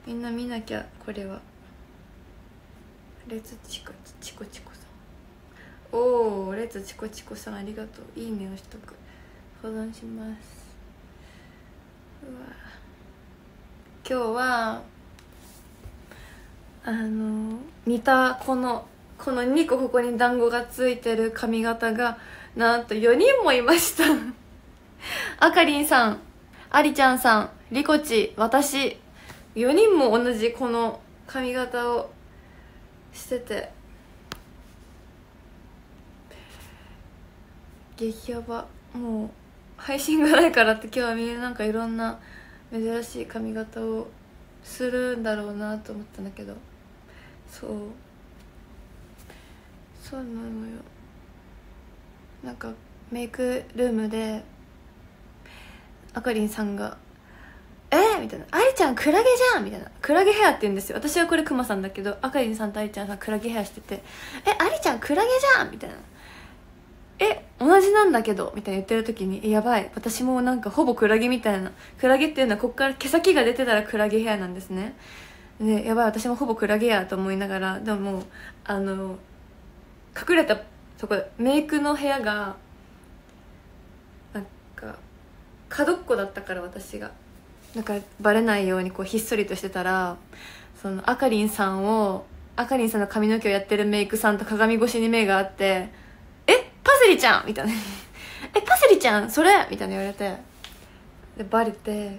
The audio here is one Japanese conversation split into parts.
みんな見なきゃ。これはレツチコチコチコさん、おお、レツチコチコさんありがとう。いいねをしとく。保存します。うわ、今日は似たこの2個ここに団子がついてる髪型がなんと4人もいましたあかりんさん、ありちゃんさん、りこち、私、4人も同じこの髪型をしてて、激ヤバ。もう配信がないからって今日はみんななんかいろんな珍しい髪型をするんだろうなと思ったんだけど、そうなのよ。なんかメイクルームであかりんさんがみたいな、ありちゃんクラゲじゃんみたいな、クラゲヘアって言うんですよ。私はこれクマさんだけど、あかりんさんとありちゃんさんクラゲヘアしてて、ありちゃんクラゲじゃんみたいな、同じなんだけどみたいな言ってる時に、やばい、私もなんかほぼクラゲみたいな。クラゲっていうのはこっから毛先が出てたらクラゲヘアなんですね。で、やばい、私もほぼクラゲやと思いながら、でももう隠れたとこ、メイクの部屋がなんか角っこだったから、私がなんかバレないようにこうひっそりとしてたら、そのあかりんさんの髪の毛をやってるメイクさんと鏡越しに目があって、パセリちゃんみたいなパセリちゃんそれみたいな言われて、でバレて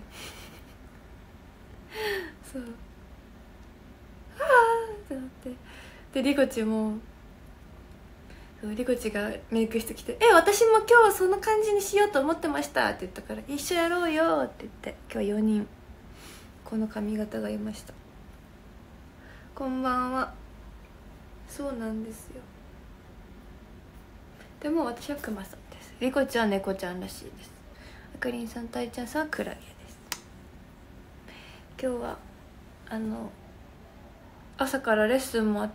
そう、ああってなって、でリコチも、リコチがメイクしてきて、私も今日その感じにしようと思ってましたって言ったから、一緒やろうよって言って、今日は4人この髪型がいました。こんばんは。そうなんですよ。でも私はクマさんです。リコちゃんは猫ちゃんらしいです。あかりんさん、たいちゃんさんはクラゲです。今日は朝からレッスンもあって、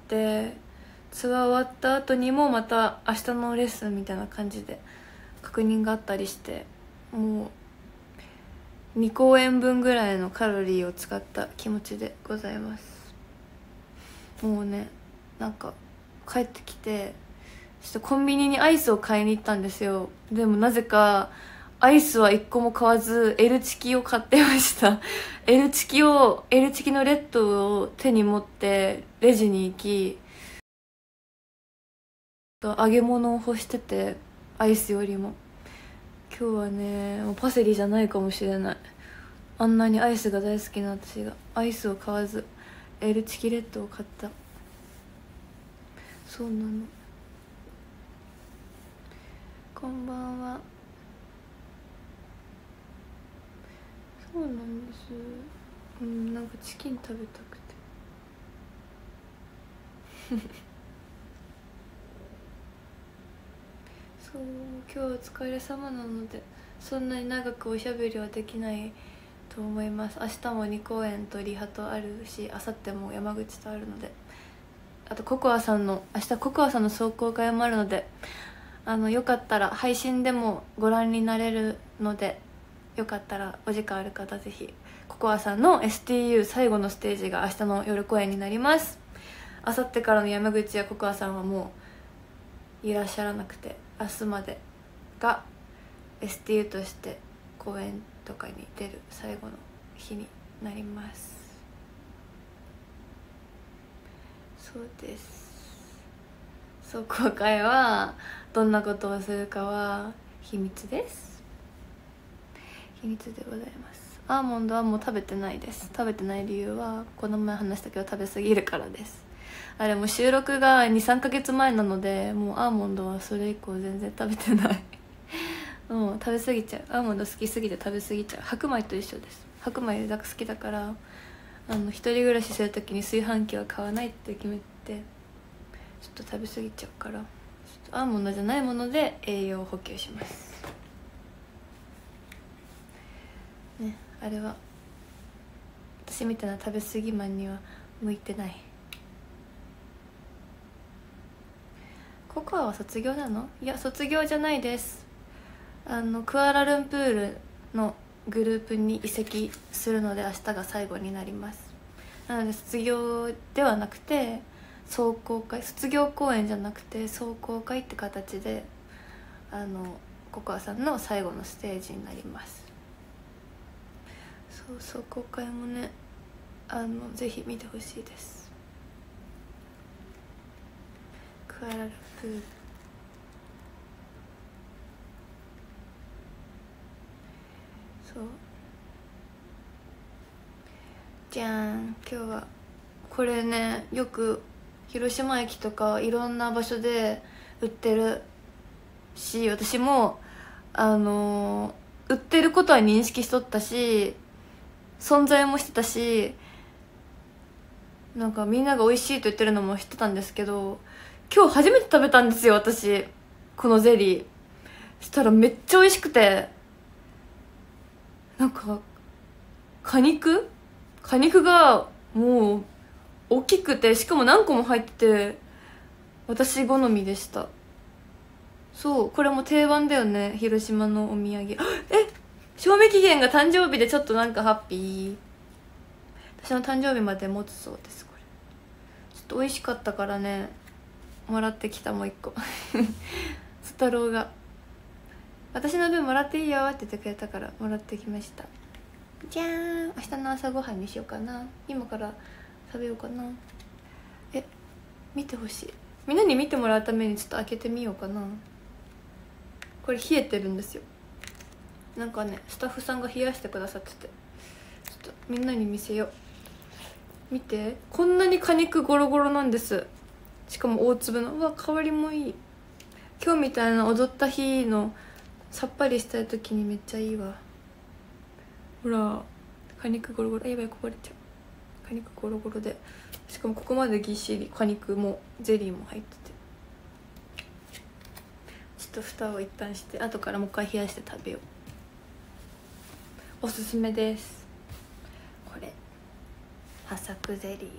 ツアー終わった後にもまた明日のレッスンみたいな感じで確認があったりして、もう2公演分ぐらいのカロリーを使った気持ちでございます。もうね、なんか帰ってきてちょっとコンビニにアイスを買いに行ったんですよ。でもなぜかアイスは1個も買わず L チキを買ってましたL チキのレッドを手に持ってレジに行き、揚げ物を干してて、アイスよりも今日はね、もうパセリじゃないかもしれない。あんなにアイスが大好きな私がアイスを買わず L チキレッドを買った。そうなの。こんばんは。そうなんです。なんかチキン食べたくてそう、今日はお疲れ様なのでそんなに長くおしゃべりはできないと思います。明日も2公演とリハとあるし、明後日も山口とあるので、あとココアさんの明日ココアさんの壮行会もあるので、よかったら配信でもご覧になれるので、よかったらお時間ある方ぜひ。ココアさんの STU 最後のステージが明日の夜公演になります。明後日からの山口やココアさんはもういらっしゃらなくて、明日までが STU として公演とかに出る最後の日になります。そうです。壮行会はどんなことをするかは秘密です。秘密でございます。アーモンドはもう食べてないです。食べてない理由はこの前話したけど食べ過ぎるからです。あれもう収録が 2,3 ヶ月前なので、もうアーモンドはそれ以降全然食べてないもう食べ過ぎちゃう。アーモンド好きすぎて食べ過ぎちゃう。白米と一緒です。白米好きだから、一人暮らしするときに炊飯器は買わないって決めて、ちょっと食べ過ぎちゃうから、アーモンドじゃないもので栄養補給しますね。あれは私みたいな食べ過ぎマンには向いてない。ココアは卒業なの？いや、卒業じゃないです。クアラルンプールのグループに移籍するので、明日が最後になります。 なので卒業ではなくて壮行会、卒業公演じゃなくて壮行会って形でココアさんの最後のステージになります。そう、壮行会もねぜひ見てほしいです。クアラルンプール、そうじゃん。今日はこれね、よく広島駅とかいろんな場所で売ってるし、私も売ってることは認識しとったし存在もしてたし、なんかみんなが美味しいと言ってるのも知ってたんですけど、今日初めて食べたんですよ私、このゼリー。したらめっちゃ美味しくて、なんか果肉がもう大きくて、しかも何個も入ってて私好みでした。そう、これも定番だよね、広島のお土産。賞味期限が誕生日でちょっとなんかハッピー。私の誕生日まで持つそうです。これちょっと美味しかったからね、もらってきた。もう一個ス太郎が私の分もらっていいよって言ってくれたからもらってきました。じゃーん。明日の朝ごはんにしようかな。今から食べようかな。見てほしい。みんなに見てもらうためにちょっと開けてみようかな。これ冷えてるんですよ。なんかね、スタッフさんが冷やしてくださってて、ちょっとみんなに見せよう。見て、こんなに果肉ゴロゴロなんです。しかも大粒の。うわ、香りもいい。今日みたいな踊った日のさっぱりしたい時にめっちゃいいわ。ほら、果肉ゴロゴロ。やばい、こぼれちゃう。果肉ゴロゴロで、しかもここまでぎっしり果肉もゼリーも入ってて、ちょっと蓋を一旦して後からもう一回冷やして食べよう。おすすめです。これハサクゼリ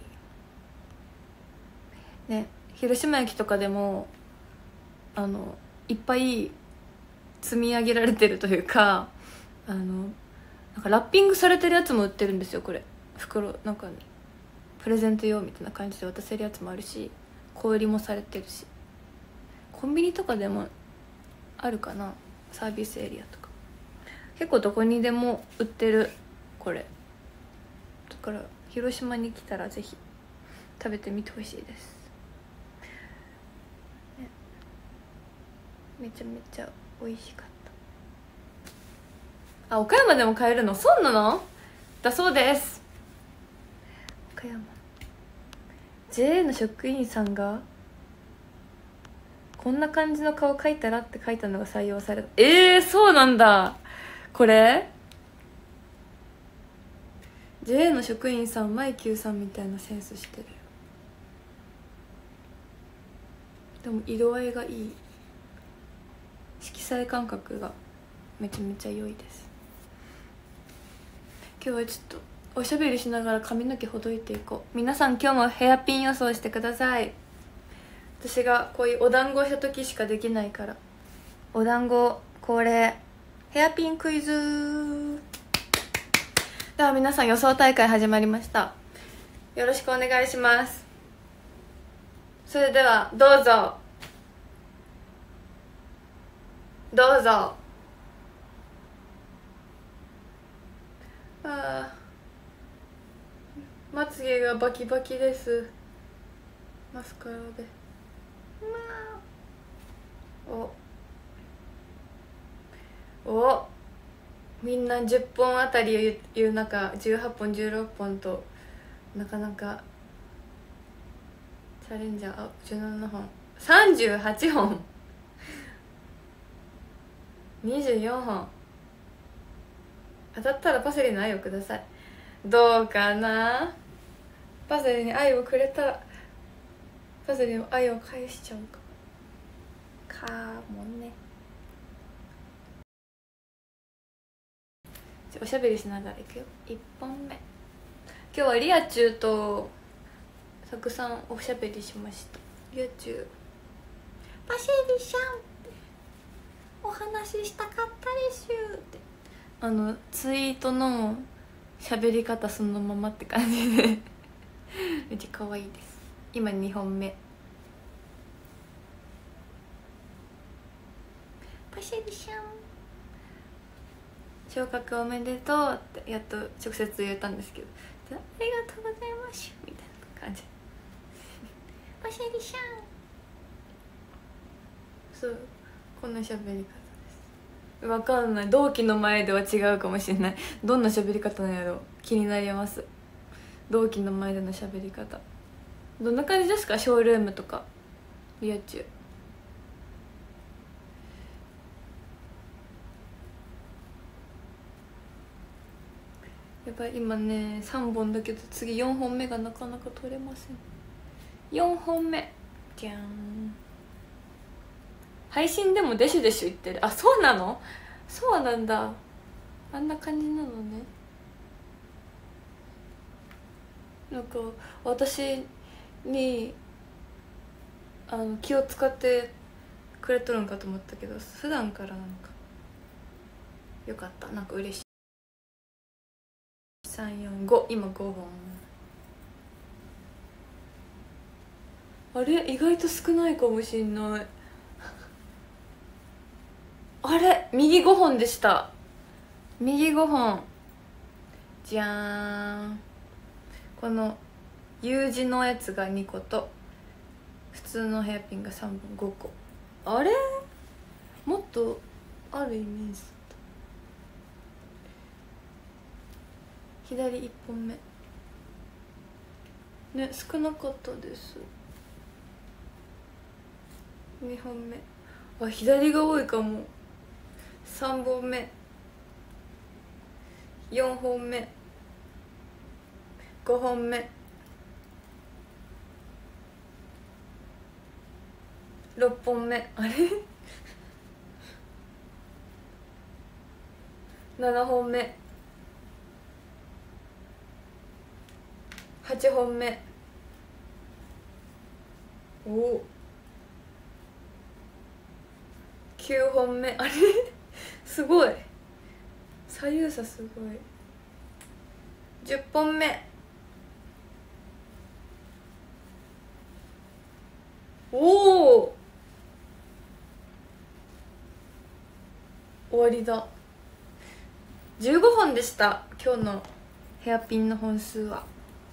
ーね。広島駅とかでもいっぱい積み上げられてるというか、なんかラッピングされてるやつも売ってるんですよ。これ袋なんかプレゼント用みたいな感じで渡せるやつもあるし、小売りもされてるし、コンビニとかでもあるかな、サービスエリアとか。結構どこにでも売ってるこれだから、広島に来たらぜひ食べてみてほしいです、ね、めちゃめちゃ美味しかった。岡山でも買えるの？そうなの？だそうです。岡山 JA の職員さんがこんな感じの顔描いたらって書いたのが採用された。そうなんだ。これ JA の職員さん、マイキューさんみたいなセンスしてる。でも色合いがいい。色彩感覚がめちゃめちゃ良いです。今日はちょっとおしゃべりしながら髪の毛ほどいていこう。皆さん今日もヘアピン予想してください。私がこういうお団子した時しかできないから。お団子恒例ヘアピンクイズ。では皆さん、予想大会始まりました。よろしくお願いします。それではどうぞどうぞ。まつげがバキバキです。マスカラでおみんな10本あたり言う中、18本16本となかなかチャレンジャー。17本38本24本。当たったらパセリの愛をください。どうかな。パセリに愛をくれたらパセリの愛を返しちゃうかもね。おしゃべりしながらいくよ。1本目、今日はリアチューとたくさんおしゃべりしました。リアチュー、パセリちゃんお話ししたかったですってツイートの喋り方そのままって感じでめっちゃ可愛いです。今2本目。パシャリシャン、昇格おめでとうってやっと直接言ったんですけど、ありがとうございますみたいな感じ。パシャリシャン、そう、こんな喋り方です。わかんない、同期の前では違うかもしれない。どんな喋り方なんやろ、気になります。同期の前での喋り方どんな感じですか？ショールームとかリア充。やばい、今ね3本だけど次4本目がなかなか取れません。4本目じゃーん。配信でもデシュデシュ言ってる。あ、そうなの？そうなんだ、あんな感じなのね。なんか私に気を使ってくれとるんかと思ったけど、普段からなんかよかった、なんか嬉しい。345、今5本。あれ、意外と少ないかもしんない。あれ、右5本でした。右5本じゃーん。この U 字のやつが2個と普通のヘアピンが3本、5個。あれ、もっとあるイメージだった。左1本目ね、少なかったです。2本目、あ、左が多いかも。3本目、4本目、5本目、6本目、あれ7本目、8本目、おお、9本目、あれすごい、左右差すごい。10本目、おお、終わりだ。15本でした、今日のヘアピンの本数は。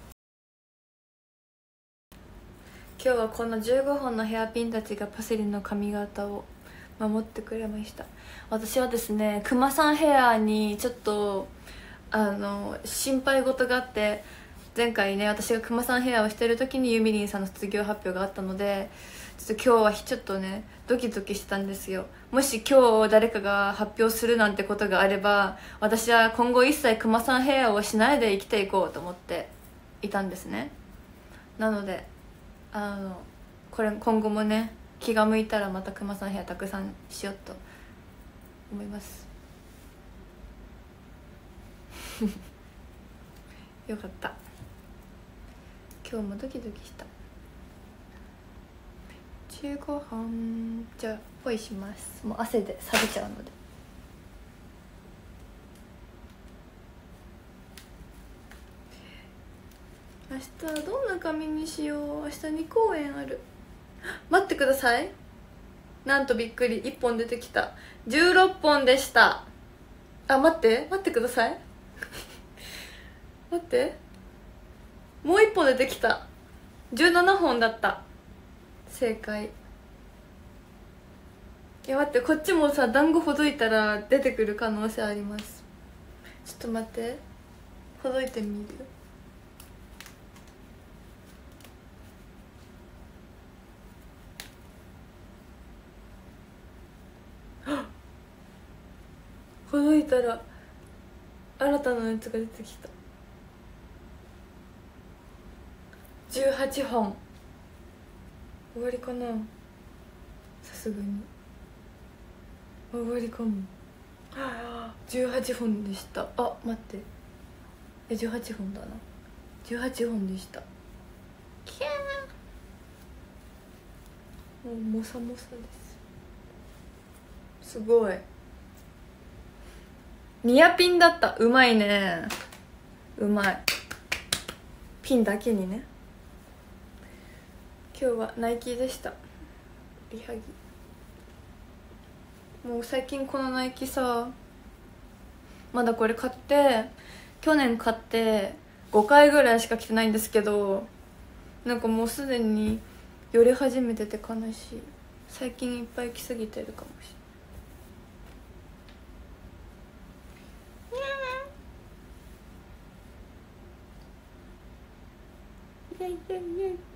今日はこの15本のヘアピンたちがパセリの髪型を守ってくれました。私はですね、クマさんヘアにちょっと心配事があって、前回ね私がクマさんヘアをしてる時にゆみりんさんの卒業発表があったので、ちょっと今日はちょっとねドキドキしてたんですよ。もし今日誰かが発表するなんてことがあれば、私は今後一切クマさんヘアをしないで生きていこうと思っていたんですね。なのでこれ今後もね気が向いたらまたクマさんヘアたくさんしようと思いますよかった、今日もドキドキした。15本じゃあポイします。もう汗で錆びちゃうので。明日はどんな髪にしよう。明日2公演ある。待ってください、なんとびっくり、1本出てきた。16本でした。あ、待ってください待って、もう1本出てきた。17本だった、正解。いや待って、こっちもさ団子ほどいたら出てくる可能性あります。ちょっと待って、ほどいてみる。ほどいたら新たなやつが出てきた。18本。終わりかな、さすがに終わりかも。18本でした。あ、待って、18本だな。18本でした。キャー、もうモサモサです。すごい、ニアピンだった。うまいね、うまい。 ピンだけにね。今日はナイキでした。リハギ。もう最近このナイキさ、まだこれ買って去年買って5回ぐらいしか着てないんですけど、なんかもうすでによれ始めてて悲しい。最近いっぱい着すぎてるかもしれない。イエイイエイイエイ。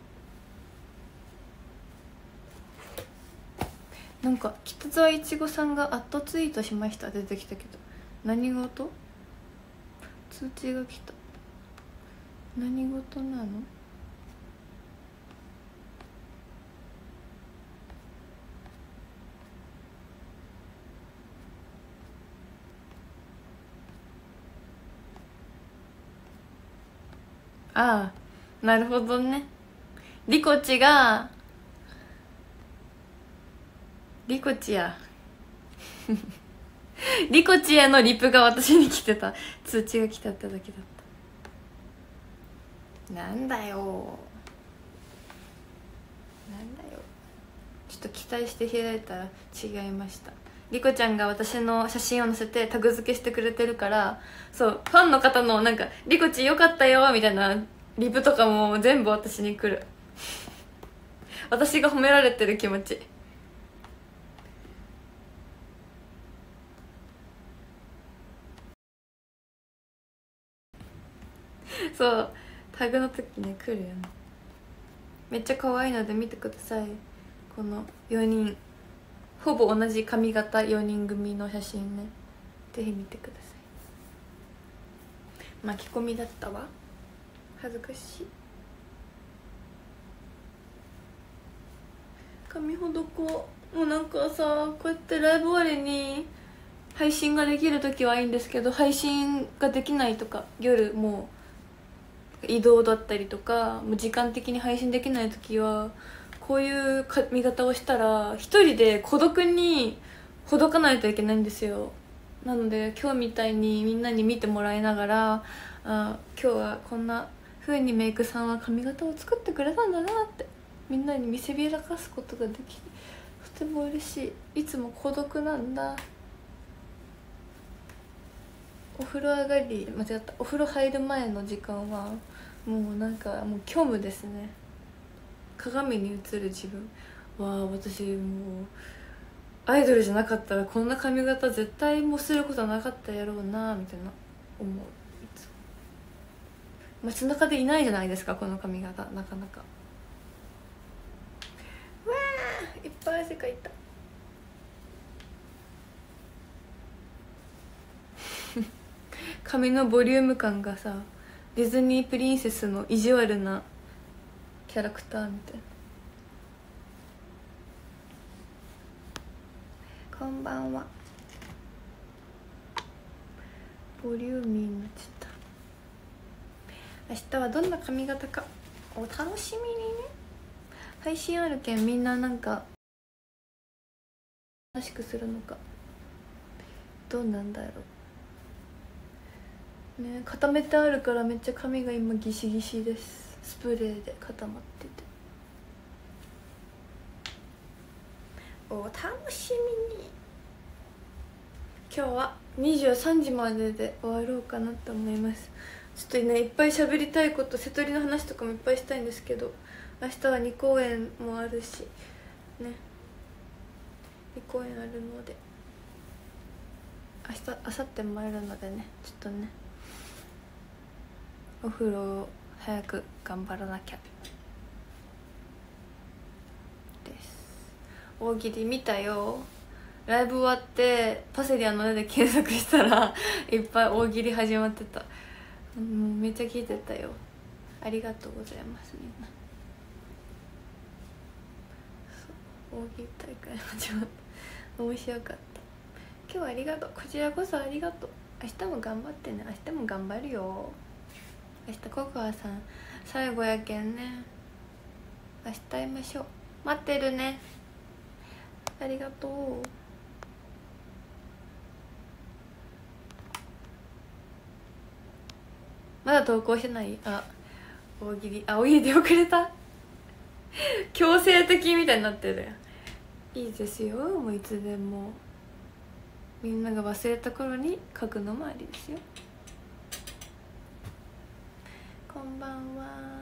なんか北沢いちごさんがアットツイートしました出てきたけど、何事？通知が来た。何事なの？ああ、なるほどね。リコチがリコチやリコチへのリプが私に来てた。通知が来たってだけだった。なんだよ、なんだよ。ちょっと期待して開いたら違いました。リコちゃんが私の写真を載せてタグ付けしてくれてるから、そうファンの方のなんか「リコチよかったよ」みたいなリプとかも全部私に来る。私が褒められてる気持ち。そうタグの時ね来るよね。めっちゃ可愛いので見てください。この4人ほぼ同じ髪型4人組の写真ね、ぜひ見てください。巻き込みだったわ、恥ずかしい。髪ほどこもうなんかさ、こうやってライブ終わりに配信ができる時はいいんですけど、配信ができないとか、夜もう移動だったりとかもう時間的に配信できない時はこういう髪型をしたら一人で孤独にほどかないといけないんですよ。なので今日みたいにみんなに見てもらいながら、今日はこんな風にメイクさんは髪型を作ってくれたんだなってみんなに見せびらかすことができてとても嬉しい。いつも孤独なんだ。お風呂上がり間違った、お風呂入る前の時間はもうなんかもう虚無ですね。鏡に映る自分は、私もうアイドルじゃなかったらこんな髪型絶対もうすることなかったやろうなみたいな思う。いつも街中でいないじゃないですかこの髪型、なかなか。わーいっぱい汗かいた髪のボリューム感がさ、ディズニープリンセスの意地悪なキャラクターみたいな。こんばんは。ボリューミーになっちゃった。明日はどんな髪型かお楽しみにね。配信あるけんみんななんからしくするのかどうなんだろうね。固めてあるからめっちゃ髪が今ギシギシです。スプレーで固まっててお楽しみに。今日は23時までで終わろうかなと思います。ちょっとねいっぱい喋りたいこと、瀬戸りの話とかもいっぱいしたいんですけど、明日は2公演もあるしね、2公演あるので明日明後日もあるのでね、ちょっとねお風呂を早く頑張らなきゃです。大喜利見たよ。ライブ終わってパセリアの絵で検索したらいっぱい大喜利始まってた。もうめっちゃ聞いてたよ。ありがとうございますみんな。大喜利大会始まった。面白かった。今日はありがとう。こちらこそありがとう。明日も頑張ってね。明日も頑張るよ。明日ココアさん最後やけんね。明日会いましょう。待ってるね。ありがとう。まだ投稿してない？ 大喜利で遅れた強制的みたいになってるやん。いいですよ、もういつでもみんなが忘れた頃に書くのもありですよ。こんばんは。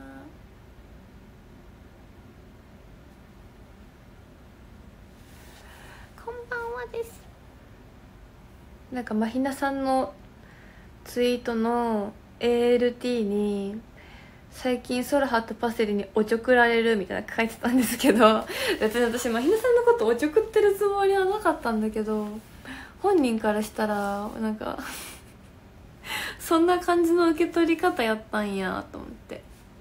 こんばんはです。なんかまひなさんのツイートの ALT に最近空葉とパセリにおちょくられるみたいな書いてたんですけど別に私まひなさんのことおちょくってるつもりはなかったんだけど、本人からしたらなんかそんな感じの受け取り方やったんやと思って。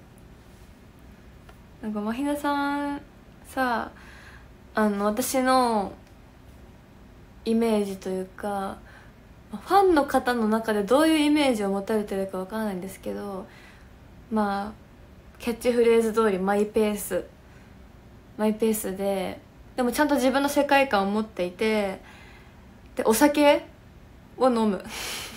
なんかまひなさんさ、私のイメージというかファンの方の中でどういうイメージを持たれてるかわからないんですけど、まあキャッチフレーズ通りマイペースでもちゃんと自分の世界観を持っていて、でお酒を飲む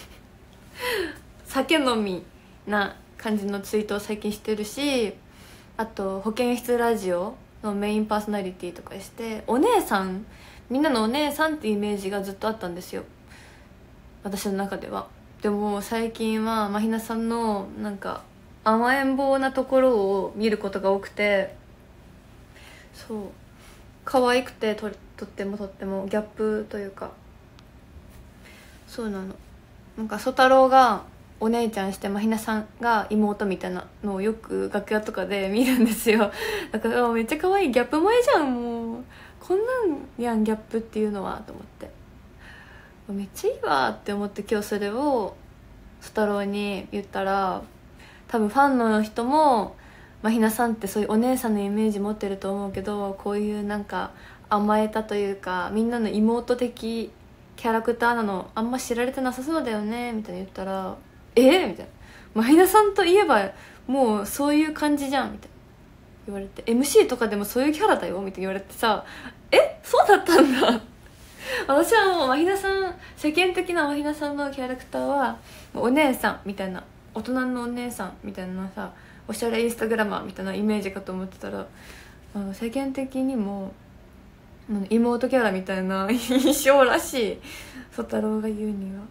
酒飲みな感じのツイートを最近してるし、あと保健室ラジオのメインパーソナリティとかして、お姉さん、みんなのお姉さんってイメージがずっとあったんですよ、私の中では。でも最近はまひなさんのなんか甘えん坊なところを見ることが多くて、そう可愛くてとってもギャップというか、そうなの。なんか曽太郎がお姉ちゃんしてまひなさんが妹みたいなのをよく楽屋とかで見るんですよ。だからめっちゃ可愛いギャップ萌えじゃん、もうこんなんやんギャップっていうのはと思って、めっちゃいいわって思って今日それを曽太郎に言ったら、多分ファンの人もまひなさんってそういうお姉さんのイメージ持ってると思うけど、こういうなんか甘えたというかみんなの妹的キャラクターなのあんま知られてなさそうだよねみたいに言ったら、みたいな、まひなさんといえばもうそういう感じじゃんみたいな言われて、 MC とかでもそういうキャラだよみたいに言われてさ、そうだったんだ私はもうまひなさん、世間的なまひなさんのキャラクターはお姉さんみたいな、大人のお姉さんみたいなさ、おしゃれインスタグラマーみたいなイメージかと思ってたら、世間的にも妹キャラみたいな印象らしい、曽太郎が言うには。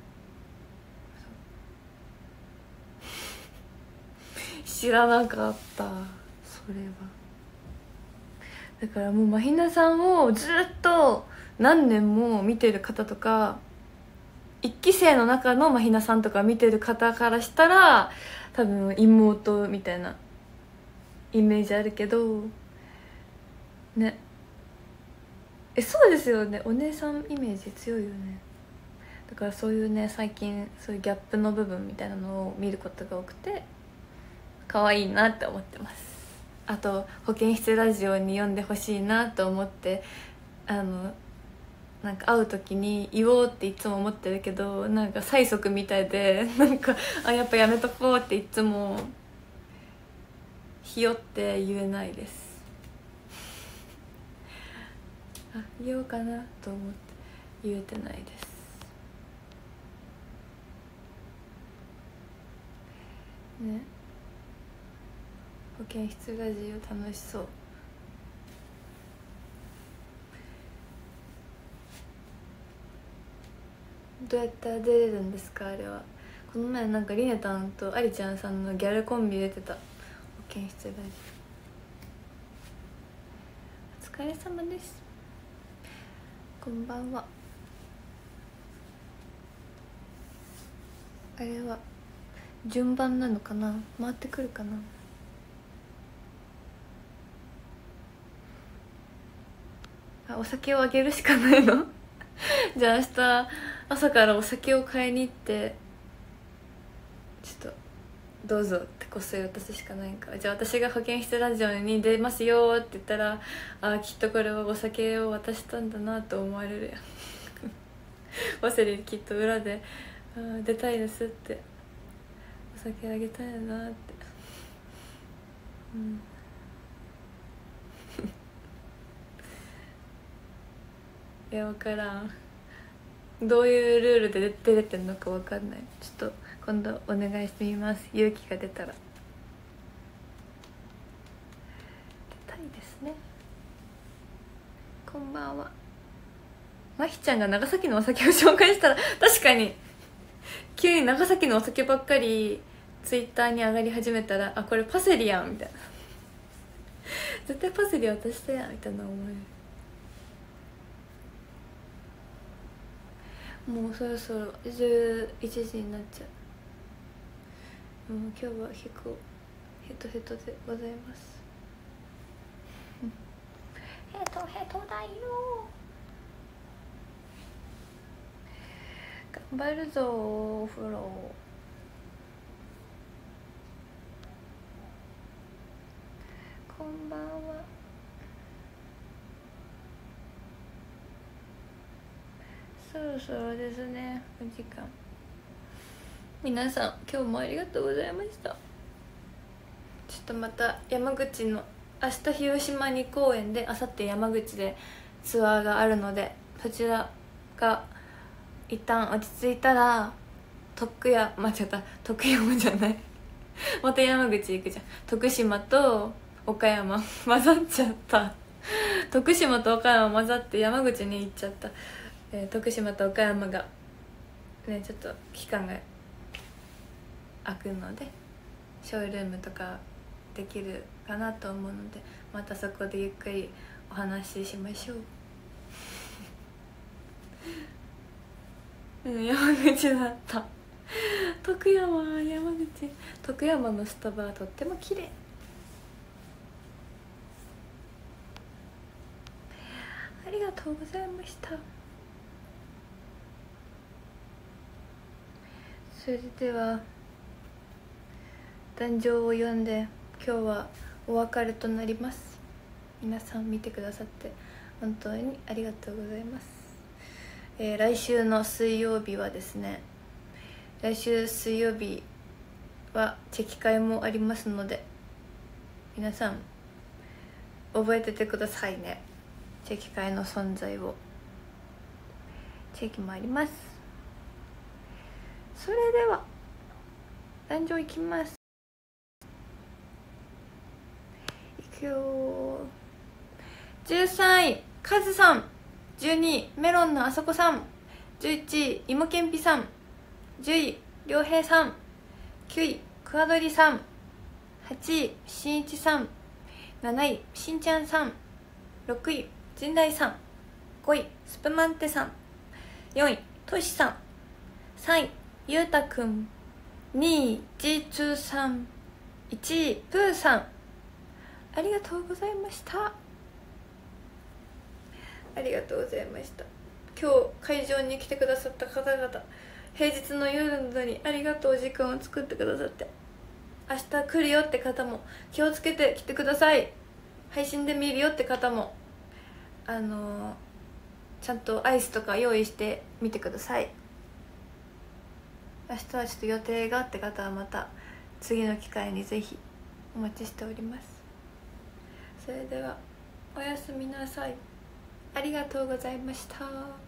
知らなかった、それは。だからもうまひなさんをずっと何年も見てる方とか、一期生の中のまひなさんとか見てる方からしたら多分妹みたいなイメージあるけどね。そうですよね、お姉さんイメージ強いよね。だからそういうね、最近そういうギャップの部分みたいなのを見ることが多くて可愛いなって思ってます。あと保健室ラジオに読んでほしいなと思って、なんか会う時に言おうっていつも思ってるけど、なんか催促みたいでなんかやっぱやめとこうっていつもひよって言えないです。言おうかなと思って言えてないですね。保健室ラジオ楽しそう。どうやったら出れるんですか、あれは。この前なんかりねたんとありちゃんさんのギャルコンビ出てた、保健室ラジオ。お疲れ様です。こんばんは。あれは順番なのかな、回ってくるかな。お酒をあげるしかないのじゃあ明日朝からお酒を買いに行ってちょっとどうぞってこっそり渡すしかないんか。じゃあ私が保健室ラジオに出ますよって言ったら、きっとこれはお酒を渡したんだなと思われるやんワセリきっと裏で出たいですって、お酒あげたいなっていや分からん、どういうルールで出れてんのか分かんない。ちょっと今度お願いしてみます、勇気が出たら。 ですね。こんばんは。まひちゃんが長崎のお酒を紹介したら確かに急に長崎のお酒ばっかりツイッターに上がり始めたら、あ、これパセリやんみたいな絶対パセリ渡したやんみたいな思う。もうそろそろ11時になっちゃう。もう今日は結構ヘトヘトでございますヘトヘトだよ。頑張るぞお風呂。こんばんは。そろそろですね、お時間。皆さん今日もありがとうございました。ちょっとまた山口の明日広島2公演で、明後日山口でツアーがあるので、そちらが一旦落ち着いたら徳山じゃないまた山口行くじゃん。徳島と岡山混ざっちゃった徳島と岡山混ざって山口に行っちゃった。徳島と岡山がねちょっと期間が空くので、ショールームとかできるかなと思うので、またそこでゆっくりお話ししましょう山口だった徳山のスタバはとっても綺麗。ありがとうございました。それでは壇上を読んで今日はお別れとなります。皆さん見てくださって本当にありがとうございます。来週の水曜日はですね、来週水曜日はチェキ会もありますので、皆さん覚えててくださいね。チェキ会の存在を。チェキもあります。それでは壇上行きます。行くよ。13位カズさん、12位メロンのあそこさん、11位いもけんぴさん、10位りょうへいさん、9位くわどりさん、8位しんいちさん、7位しんちゃんさん、6位じんだいさん、5位スプマンテさん、4位としさん、3位ゆうたくん、2位じーつーさん、1位プーさん。ありがとうございました。ありがとうございました。今日会場に来てくださった方々、平日の夜などにありがとう時間を作ってくださって、明日来るよって方も気をつけて来てください。配信で見るよって方もちゃんとアイスとか用意してみてください。明日はちょっと予定があって方はまた次の機会にぜひお待ちしております。それではおやすみなさい。ありがとうございました。